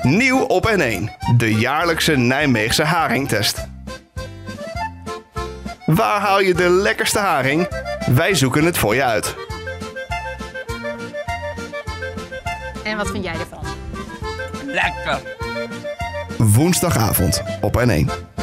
Nieuw op N1, de jaarlijkse Nijmeegse haringtest. Waar haal je de lekkerste haring? Wij zoeken het voor je uit. En wat vind jij ervan? Lekker! Woensdagavond op N1.